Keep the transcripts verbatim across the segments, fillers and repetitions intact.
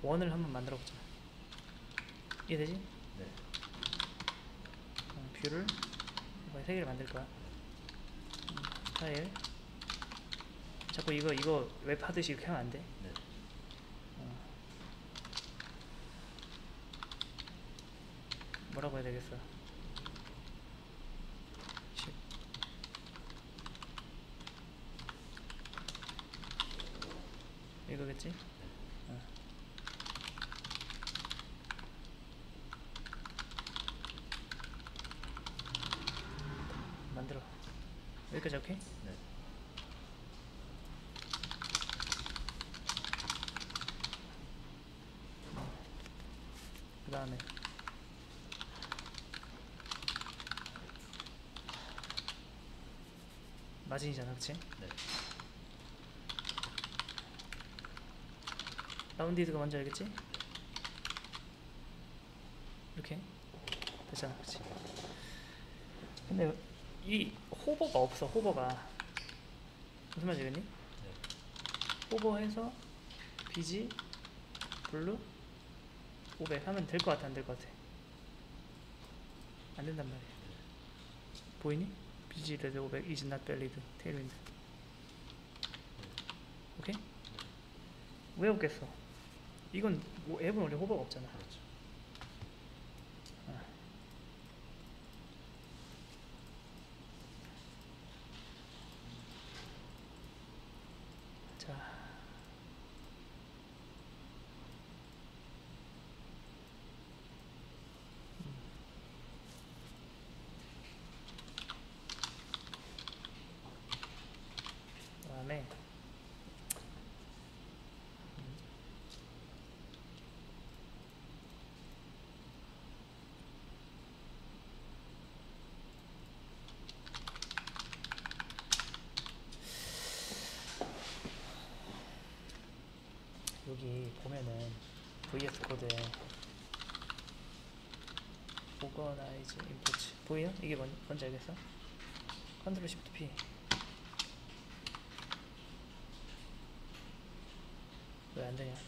원을 한번 만들어 보자. 이해되지? 네. 어, 뷰를 이번에 세 개를 만들 거야. 음, 스타일. 자꾸 이거 이거 웹 하듯이 이렇게 하면 안 돼. 네. 어. 뭐라고 해야 되겠어? 십. 이거겠지? 어. 만들어. 여기까지 오케이? 네. 그 다음에 마진이잖아, 그치? 네. 라운디드가 먼저 알겠지? 이렇게 됐잖아, 그치? 근데 이 호버가 없어. 호버가 무슨 말인지 알겠니? 네. 호버해서 비지 블루 오백 하면 될 것 같아, 안 될 것 같아? 안 된단 말이야. 보이니? 비지 레드 오백 is not valid tailwind. 오케이? 왜 없겠어? 이건 뭐 앱은 원래 호버가 없잖아. 그렇죠. 아. 자, 음. 그다음에 여기 보면은 브이에스 코드에 Organize Input 보이요? 이게 뭔, 뭔지 알겠어? 컨트롤 시프트 P. 왜 안 되냐?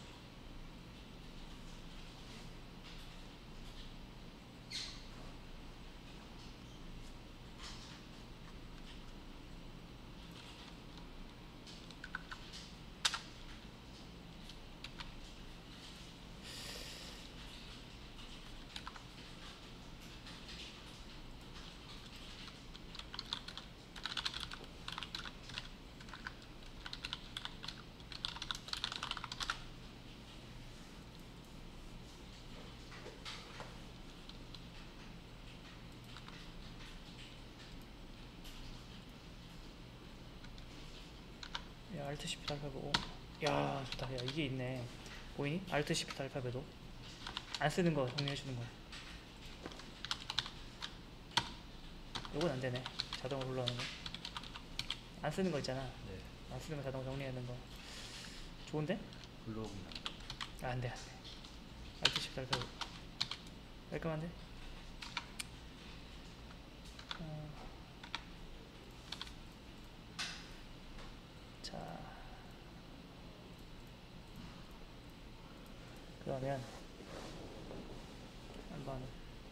야, Alt Shift 알파벳 오. 야, 좋다. 야, 이게 있네. 보이니? Alt Shift 알파벳 오. 안 쓰는 거 정리해주는 거야. 요건 안 되네. 자동으로 올라오는 거. 안 쓰는 거 있잖아. 네. 안 쓰는 거 자동 정리하는 거. 좋은데? 블로그나. 아, 안 돼, 안 돼. Alt Shift 알파벳. 깔끔한데? 어. 자. 그러면 한번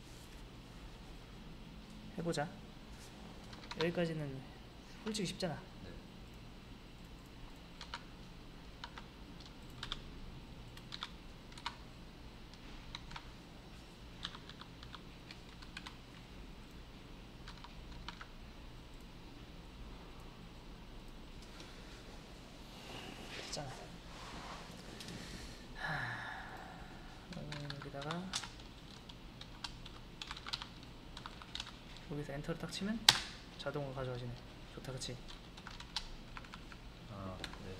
해보자. 여기까지는 솔직히 쉽잖아. 네. 됐잖아. 여기다가 여기서 엔터를 딱 치면 자동으로 가져와지네. 좋다, 그치? 아, 네.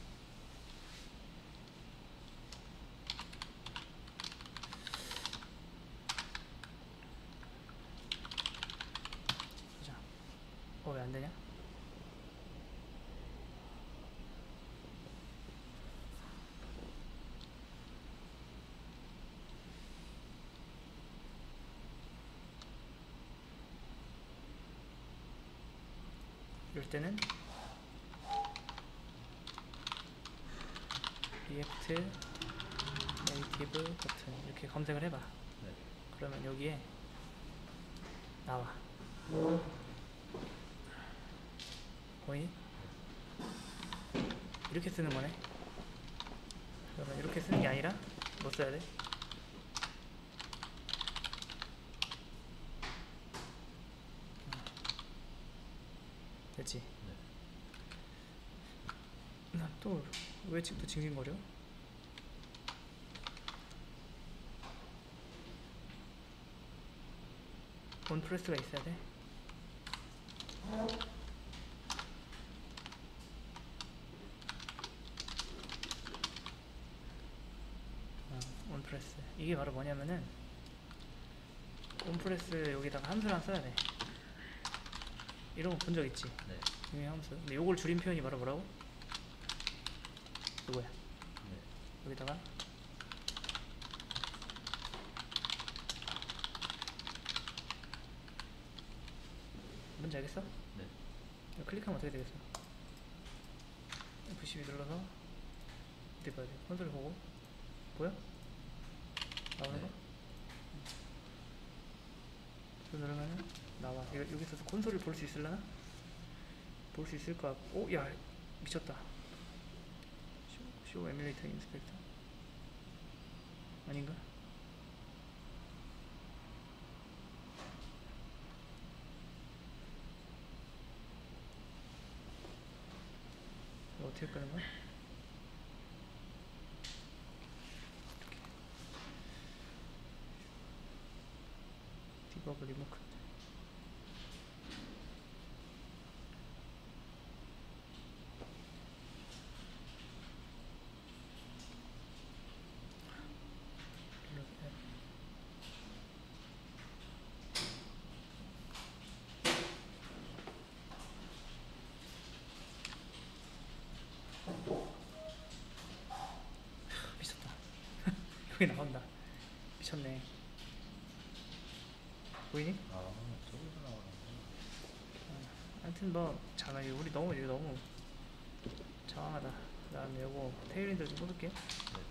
보자. 어, 왜 안 되냐? 이럴 때는 react 네이티브 버튼 이렇게 검색을 해봐. 네. 그러면 여기에 나와. 보이니? 이렇게 쓰는 거네. 그러면 이렇게 쓰는 게 아니라 뭐 써야 돼? 됐지? 네. 난 또 왜 지금도 징징거려? 온프레스가 있어야 돼. 어, 온프레스 이게 바로 뭐냐면은 온프레스 여기다가 함수를 하나 써야 돼. 이런 거 본 적 있지? 네. 유의 함수. 근데 요걸 줄인 표현이 바로 뭐라고? 이거야. 네. 여기다가 뭔지 알겠어? 네. 이거 클릭하면 어떻게 되겠어? 에프 십이 눌러서 어디 봐야 돼? 콘솔 보고 보여? 나오는 네. 거? 그 누르면은 나와. 여, 여기서 콘솔을 볼 수 있을라나? 볼 수 있을 것 같고. 오, 야 미쳤다. 쇼, 쇼 에뮬레이터 인스펙터 아닌가? 이거 어떻게 끄는 거야? 디버그 리모컨. 미쳤다. 여기 나온다. 미쳤네. 보이니? 아, 저기서 나오는 하여튼 뭐 잠깐 우리 너무 이거 너무 장황하다. 그 다음에 요거 테일린들 좀 뽑을게. 거. 네.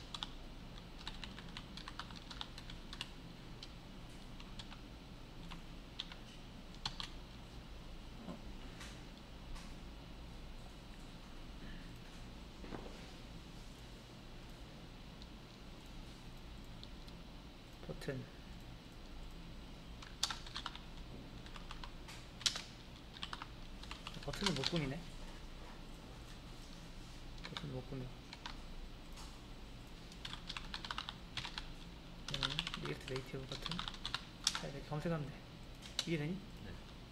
버튼 버튼은 못 꾸미네. 버튼 못 꾸며. 리액트 네이티브 버튼. 자, 이렇게 검색하면 돼. 이게 되니? 네.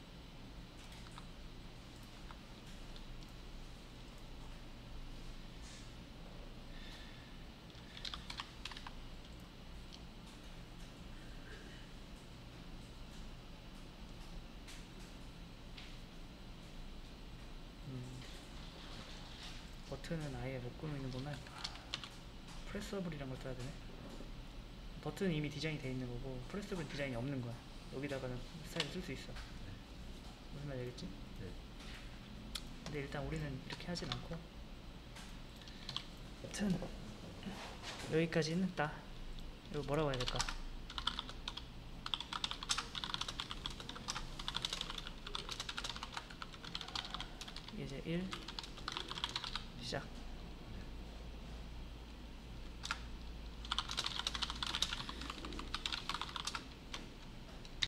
음, 버튼은 아예 못 꾸미는구만. 프레서블이란 걸 써야 되네. 버튼은 이미 디자인이 되어 있는 거고 프레서블 디자인이 없는 거야. 여기다가는 스타일을 쓸 수 있어. 무슨 말 알겠지? 네. 근데 일단 우리는 이렇게 하진 않고 여튼 여기까지는 했다. 이거 뭐라고 해야 될까? 이제 일 시작.